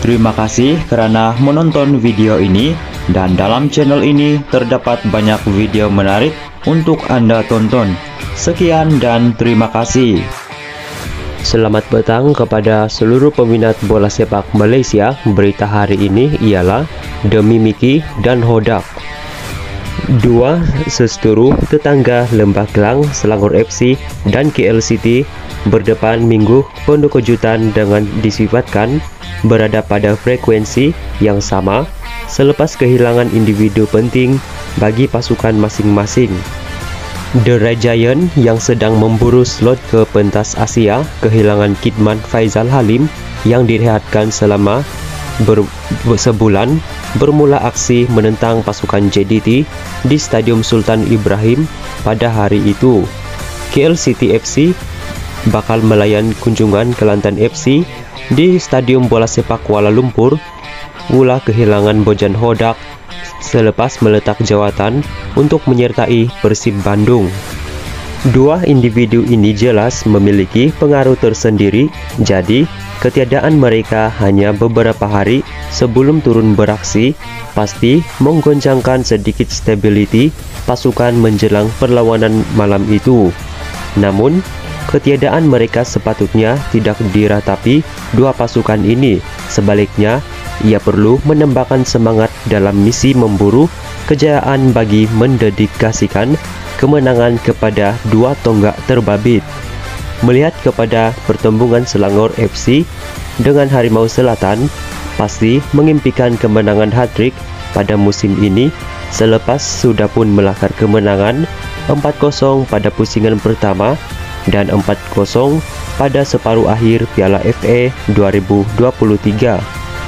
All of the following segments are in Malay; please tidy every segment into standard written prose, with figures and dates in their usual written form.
Terima kasih karena menonton video ini, dan dalam channel ini terdapat banyak video menarik untuk Anda tonton. Sekian dan terima kasih. Selamat petang kepada seluruh peminat bola sepak Malaysia. Berita hari ini ialah demi Mickey dan Hodak. Dua seseturu tetangga Lembah Kelang, Selangor FC dan KL City berdepan minggu penuh kejutan dengan disifatkan berada pada frekuensi yang sama selepas kehilangan individu penting bagi pasukan masing-masing. The Red Giant yang sedang memburu slot ke pentas Asia kehilangan Kidman Faizal Halim yang direhatkan selama sebulan, bermula aksi menentang pasukan JDT di Stadium Sultan Ibrahim pada hari itu. KL City FC bakal melayan kunjungan Kelantan FC di Stadium Bola Sepak Kuala Lumpur. Ulah kehilangan Bojan Hodak selepas meletak jawatan untuk menyertai Persib Bandung. Dua individu ini jelas memiliki pengaruh tersendiri, jadi ketiadaan mereka hanya beberapa hari sebelum turun beraksi pasti menggoncangkan sedikit stability pasukan menjelang perlawanan malam itu. Namun, ketiadaan mereka sepatutnya tidak diratapi dua pasukan ini. Sebaliknya, ia perlu menambahkan semangat dalam misi memburu kejayaan bagi mendedikasikan kemenangan kepada dua tonggak terbabit. Melihat kepada pertembungan Selangor FC dengan Harimau Selatan, pasti mengimpikan kemenangan hat-trick pada musim ini selepas sudah pun melakar kemenangan 4-0 pada pusingan pertama dan 4-0 pada separuh akhir Piala FA 2023.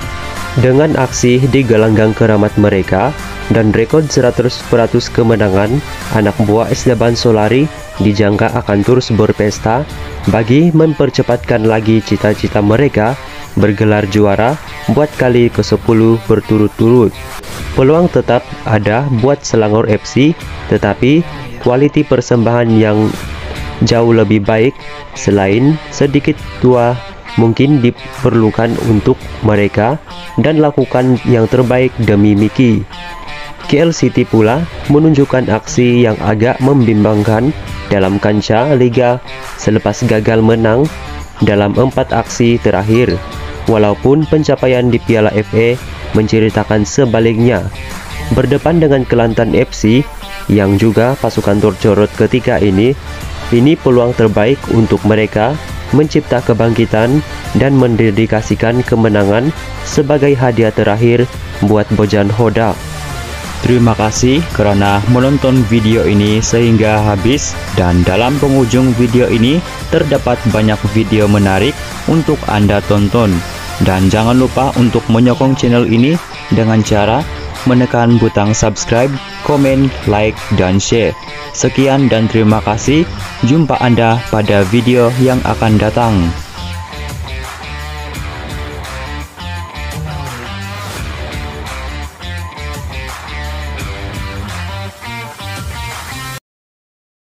Dengan aksi di gelanggang keramat mereka dan rekod 100% kemenangan, anak buah Esteban Solari dijangka akan terus berpesta bagi mempercepatkan lagi cita-cita mereka bergelar juara buat kali ke-10 berturut-turut. Peluang tetap ada buat Selangor FC, tetapi kualiti persembahan yang jauh lebih baik selain sedikit tua mungkin diperlukan untuk mereka dan lakukan yang terbaik demi Mickey. KL City pula menunjukkan aksi yang agak membimbangkan dalam kancah Liga selepas gagal menang dalam 4 aksi terakhir, walaupun pencapaian di Piala FA menceritakan sebaliknya. Berdepan dengan Kelantan FC yang juga pasukan tercorot ketika ini peluang terbaik untuk mereka mencipta kebangkitan dan mendedikasikan kemenangan sebagai hadiah terakhir buat Bojan Hodak. Terima kasih karena menonton video ini sehingga habis, dan dalam penghujung video ini terdapat banyak video menarik untuk Anda tonton. Dan jangan lupa untuk menyokong channel ini dengan cara menekan butang subscribe, komen, like, dan share. Sekian dan terima kasih. Jumpa Anda pada video yang akan datang.